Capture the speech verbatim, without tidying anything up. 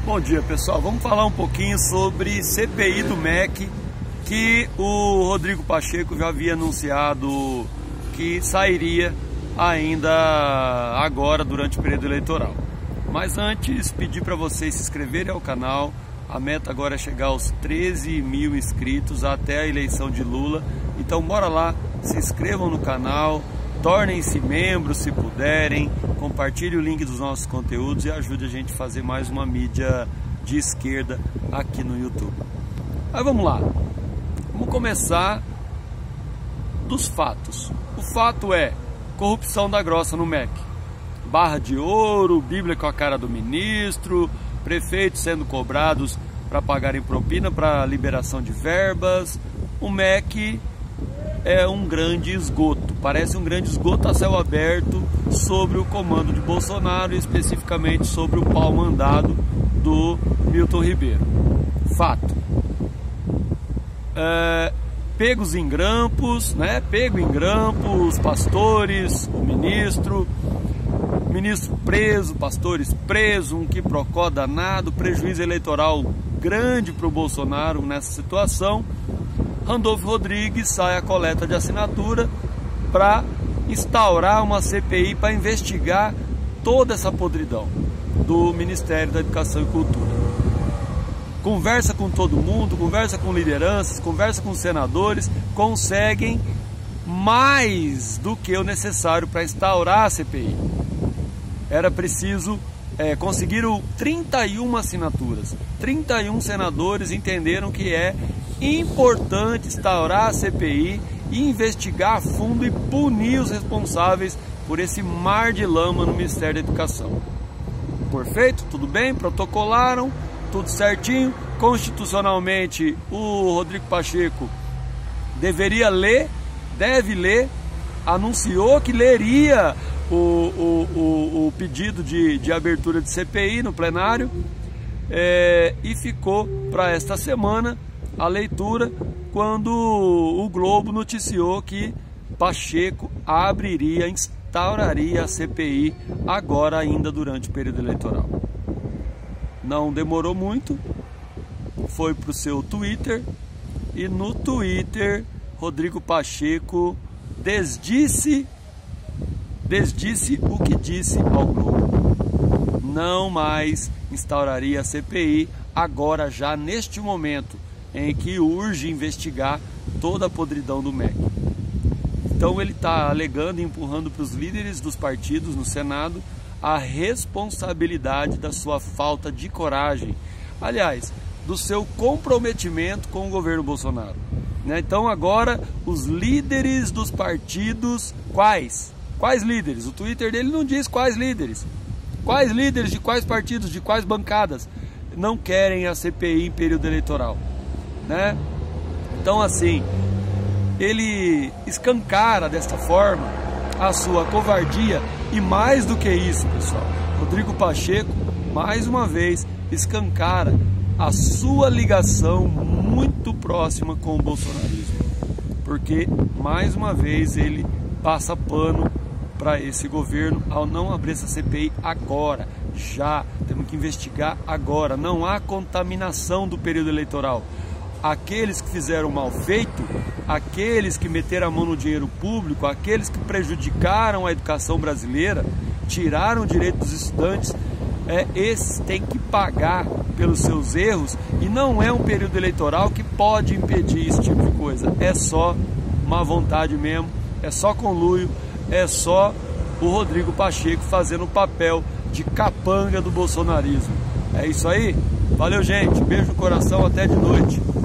Bom dia, pessoal. Vamos falar um pouquinho sobre C P I do M E C, que o Rodrigo Pacheco já havia anunciado que sairia ainda agora durante o período eleitoral. Mas antes, pedir para vocês se inscreverem ao canal. A meta agora é chegar aos treze mil inscritos até a eleição de Lula. Então bora lá, se inscrevam no canal, tornem-se membros se puderem, compartilhe o link dos nossos conteúdos e ajude a gente a fazer mais uma mídia de esquerda aqui no YouTube. Mas vamos lá, vamos começar dos fatos. O fato é corrupção da grossa no M E C. Barra de ouro, Bíblia com a cara do ministro, prefeitos sendo cobrados para pagarem propina para liberação de verbas. O M E C é um grande esgoto, parece um grande esgoto a céu aberto sobre o comando de Bolsonaro e especificamente sobre o pau mandado do Milton Ribeiro. Fato. É, pegos em grampos, né? Pego em grampos, pastores, o ministro, ministro preso, pastores presos, um quiprocó danado, prejuízo eleitoral grande para o Bolsonaro nessa situação. Randolfo Rodrigues sai à coleta de assinatura para instaurar uma C P I para investigar toda essa podridão do Ministério da Educação e Cultura. Conversa com todo mundo, conversa com lideranças, conversa com senadores, conseguem mais do que o necessário para instaurar a C P I. Era preciso, é, conseguiram trinta e uma assinaturas. trinta e um senadores entenderam que é importante instaurar a C P I e investigar a fundo e punir os responsáveis por esse mar de lama no Ministério da Educação. Perfeito? Tudo bem? Protocolaram, tudo certinho. Constitucionalmente, o Rodrigo Pacheco deveria ler, deve ler, anunciou que leria o, o, o, o pedido de, de abertura de C P I no plenário, é, e ficou para esta semana a leitura quando o Globo noticiou que Pacheco abriria, instauraria a C P I agora ainda durante o período eleitoral. Não demorou muito, foi para o seu Twitter e no Twitter Rodrigo Pacheco desdisse, desdisse o que disse ao Globo. Não mais instauraria a C P I agora já neste momento em que urge investigar toda a podridão do M E C. Então ele está alegando e empurrando para os líderes dos partidos no Senado a responsabilidade da sua falta de coragem, aliás, do seu comprometimento com o governo Bolsonaro. Né? Então agora os líderes dos partidos, quais? Quais líderes? O Twitter dele não diz quais líderes. Quais líderes de quais partidos, de quais bancadas não querem a C P I em período eleitoral? Né? Então assim, ele escancara desta forma a sua covardia e mais do que isso, pessoal, Rodrigo Pacheco mais uma vez escancara a sua ligação muito próxima com o bolsonarismo, porque mais uma vez ele passa pano para esse governo ao não abrir essa C P I agora, já, temos que investigar agora, não há contaminação do período eleitoral. Aqueles que fizeram mal feito, aqueles que meteram a mão no dinheiro público, aqueles que prejudicaram a educação brasileira, tiraram o direito dos estudantes, é, esses têm que pagar pelos seus erros e não é um período eleitoral que pode impedir esse tipo de coisa. É só má vontade mesmo, é só conluio, é só o Rodrigo Pacheco fazendo o papel de capanga do bolsonarismo. É isso aí? Valeu, gente. Beijo no coração, até de noite.